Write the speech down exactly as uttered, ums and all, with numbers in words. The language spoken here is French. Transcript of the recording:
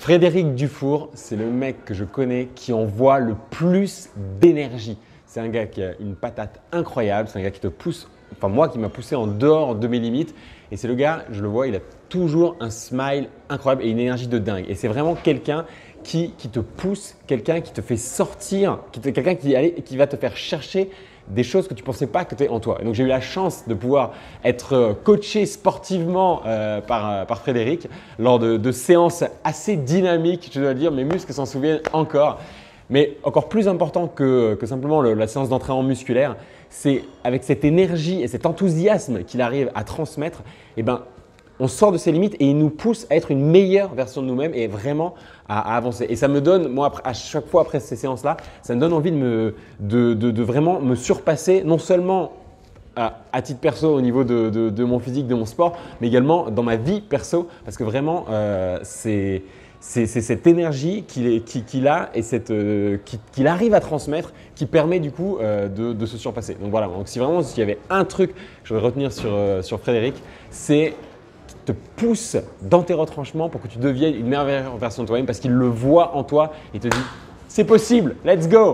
Frédéric Dufour, c'est le mec que je connais qui envoie le plus d'énergie. C'est un gars qui a une patate incroyable, c'est un gars qui te pousse, enfin moi qui m'a poussé en dehors de mes limites. Et c'est le gars, je le vois, il a toujours un smile incroyable et une énergie de dingue. Et c'est vraiment quelqu'un qui, qui te pousse, quelqu'un qui te fait sortir, quelqu'un qui, qui va te faire chercher des choses que tu ne pensais pas que tu es en toi. Et donc j'ai eu la chance de pouvoir être coaché sportivement euh, par, par Frédéric lors de, de séances assez dynamiques, je dois dire, mes muscles s'en souviennent encore. Mais encore plus important que, que simplement le, la séance d'entraînement musculaire, c'est avec cette énergie et cet enthousiasme qu'il arrive à transmettre, eh ben, on sort de ses limites et il nous pousse à être une meilleure version de nous-mêmes et vraiment à, à avancer. Et ça me donne, moi, à chaque fois après ces séances-là, ça me donne envie de, me, de, de, de vraiment me surpasser, non seulement à, à titre perso au niveau de, de, de mon physique, de mon sport, mais également dans ma vie perso, parce que vraiment, euh, c'est… C'est cette énergie qu'il qu'il a et cette, euh, qu'il arrive à transmettre qui permet du coup euh, de, de se surpasser. Donc voilà, donc si vraiment s'il y avait un truc que je voudrais retenir sur, euh, sur Frédéric, c'est qu'il te pousse dans tes retranchements pour que tu deviennes une meilleure version de toi-même parce qu'il le voit en toi et te dit « c'est possible, let's go !»